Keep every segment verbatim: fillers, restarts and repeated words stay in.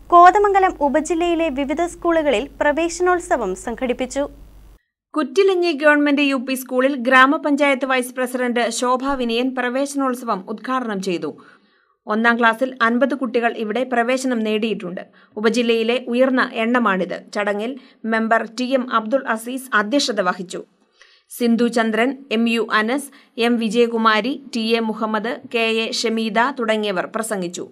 കോതമംഗലം ഉപജില്ലയിലെ വിവിധ സ്കൂളുകളിൽ പ്രവേശനോത്സവം സംഘടിപ്പിച്ചു. കുറ്റിലിഞ്ഞി ഗവൺമെന്റ് യു പി സ്കൂളിൽ ഗ്രാമപഞ്ചായത്ത് വൈസ് പ്രസിഡന്റ് ശോഭ വിനയൻ പ്രവേശനോത്സവം ഉദ്ഘാടനം ചെയ്തു. ഒന്നാം ക്ലാസ്സിൽ അൻപത് കുട്ടികൾ ഇവിടെ പ്രവേശനം നേടിയിട്ടുണ്ട്. ഉപജില്ലയിലെ ഉയർന്ന എണ്ണമാണിത്. ചടങ്ങിൽ member T M Abdul Aziz അധ്യക്ഷത വഹിച്ചു. Sindhu Chandran, M U Anas, M Vijayakumari, T A Muhammad, K A Shameeda തുടങ്ങിയവർ പ്രസംഗിച്ചു.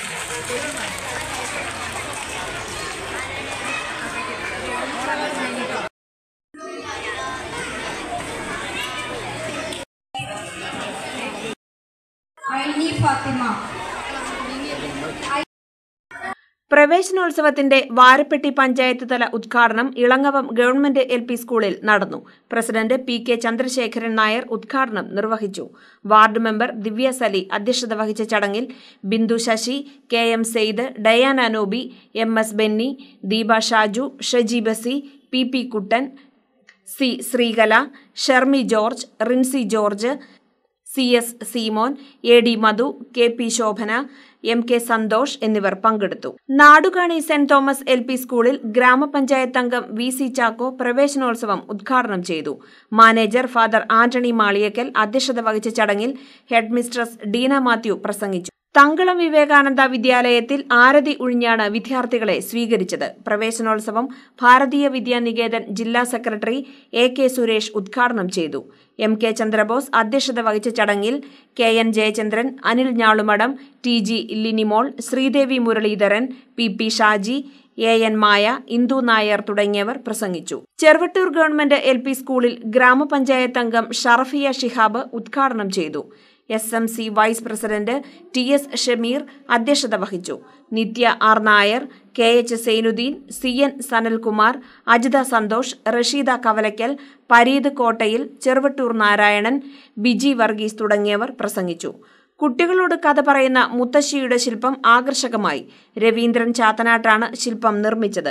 പ്രവേശനോത്സവത്തിന്റെ വാരപ്പെട്ടി പഞ്ചായത്ത് തല ഉദ്ഘാടനം ഇളങ്ങവം ഗവൺമെന്റ് എൽ പി സ്കൂളിൽ നടന്നു. President P K Chandrasekharan Nair ഉദ്ഘാടനം നിർവഹിച്ചു. വാർഡ് മെമ്പർ ദിവ്യ സലി അധ്യക്ഷത വഹിച്ച ചടങ്ങിൽ Bindu Sasi, K M Sayed, Diana Noby, M S Benny, Deepa Shaju, Shaji Basi, P P Kuttan, C Sreekala, Shermi George, Rincy George, C S Seemon, A D Madhu, K P Shobhana, M K Santhosh എന്നിവർ പങ്കെടുത്തു. Nadukani Saint Thomas L P സ്കൂളിൽ ഗ്രാമപഞ്ചായത്ത് അംഗം വി സി ചാക്കോ പ്രവേശനോത്സവം ഉദ്ഘാടനം ചെയ്തു. മാനേജർ ഫാദർ ആന്റണി മാളിയക്കൽ അധ്യക്ഷത വഹിച്ച ചടങ്ങിൽ ഹെഡ് മിസ്ട്രസ് ഡീന മാത്യു പ്രസംഗിച്ചു. തങ്കളം വിവേകാനന്ദ വിദ്യാലയത്തിൽ ആരതി ഉഴിഞ്ഞാണ് വിദ്യാർത്ഥികളെ സ്വീകരിച്ചത്. പ്രവേശനോത്സവം ഭാരതീയ വിദ്യാനികേതൻ ജില്ലാ സെക്രട്ടറി എ കെ സുരേഷ് ഉദ്ഘാടനം ചെയ്തു. എം കെ ചന്ദ്രബോസ് അധ്യക്ഷത വഹിച്ച ചടങ്ങിൽ K N Jayachandran, Anil Njalumadam, T G Linimol, Sreedevi Muraleedharan, P P Shaji, A N Maya, Indu Nair തുടങ്ങിയവർ പ്രസംഗിച്ചു. ചെറുവട്ടൂർ ഗവൺമെന്റ് എൽ പി സ്കൂളിൽ ഗ്രാമപഞ്ചായത്ത് അംഗം ഷറഫിയ ഷിഹാബ് ഉദ്ഘാടനം ചെയ്തു. S M C vice president T S Shameer അധ്യക്ഷത വഹിച്ചു. Nithya R Nair, K H Sainuddin, C N Sanalkumar, Ajitha Santhosh, Rasheeda Kavalakkal, Pareeth Kottayil, Cheruvattoor Narayanan, Biji Varghese തുടങ്ങിയവർ പ്രസംഗിച്ചു. കുട്ടികളോട് കഥ പറയുന്ന മുത്തശ്ശിയുടെ ശില്പം ആകർഷകമായി. രവീന്ദ്രൻ ചാത്തനാട്ടാണ് ശില്പം നിർമ്മിച്ചത്.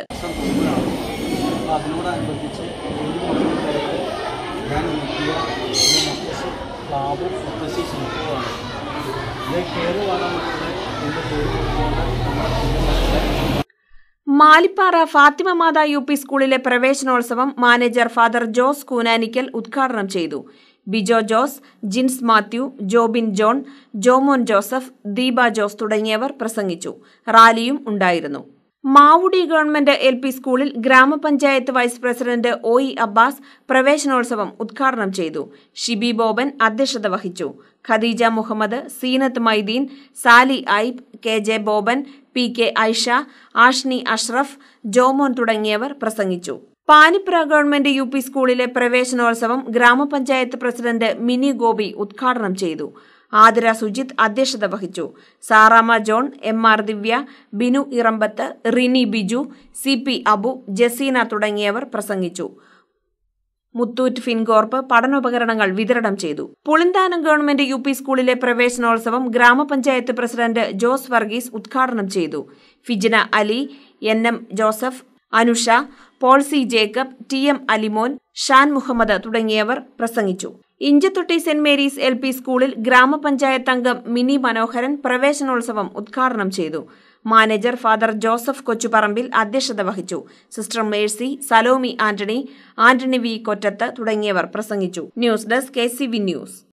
മാലിപ്പാറ ഫാത്തിമ മാതാ യു പി സ്കൂളിലെ പ്രവേശനോത്സവം മാനേജർ ഫാദർ ജോസ് കൂനാനിക്കൽ ഉദ്ഘാടനം ചെയ്തു. Bijo Jose, Jins Mathew, Jobin John, Jomon Joseph, Deepa Jose തുടങ്ങിയവർ പ്രസംഗിച്ചു. റാലിയും ഉണ്ടായിരുന്നു. മാവുടി ഗവൺമെന്റ് എൽ പി സ്കൂളിൽ ഗ്രാമപഞ്ചായത്ത് vice president O E Abbas പ്രവേശനോത്സവം ഉദ്ഘാടനം ചെയ്തു. ഷിബി ബോബൻ അധ്യക്ഷത വഹിച്ചു. Khadeeja Muhammad, Seenath Mydeen, Sali Aib, K J Boban, P K Aisha, Ashni Ashraf, Jomon തുടങ്ങിയവർ പ്രസംഗിച്ചു. പാനിപ്ര ഗവൺമെന്റ് യു പി സ്കൂളിലെ പ്രവേശനോത്സവം ഗ്രാമപഞ്ചായത്ത് പ്രസിഡന്റ് മിനി ഗോപി ഉദ്ഘാടനം ചെയ്തു. ആതിര സുജിത് അധ്യക്ഷത വഹിച്ചു. Sarama John, M R Divya, Binu Irambath, Rini Biju, C P Abu, Jaseena തുടങ്ങിയവർ പ്രസംഗിച്ചു. മുത്തൂറ്റ് ഫിൻകോർപ്പ് പഠനോപകരണങ്ങൾ വിതരണം ചെയ്തു. പുളിന്താനം ഗവൺമെന്റ് യു പി സ്കൂളിലെ പ്രവേശനോത്സവം ഗ്രാമപഞ്ചായത്ത് പ്രസിഡന്റ് ജോസ് വർഗീസ് ഉദ്ഘാടനം ചെയ്തു. Fijna Ali, N M Joseph, Anusha, Paul C Jacob, T M Alimon, Shan Muhammad തുടങ്ങിയവർ പ്രസംഗിച്ചു. Inchathotti Saint Mary's L P സ്കൂളിൽ ഗ്രാമപഞ്ചായത്ത് അംഗം മിനി മനോഹരൻ പ്രവേശനോത്സവം ഉദ്ഘാടനം ചെയ്തു. മാനേജർ ഫാദർ ജോസഫ് കൊച്ചുപറമ്പിൽ അധ്യക്ഷത വഹിച്ചു. Sister Mercy, Salomi Antony, Antony V Kottath തുടങ്ങിയവർ പ്രസംഗിച്ചു. News desk K C V news.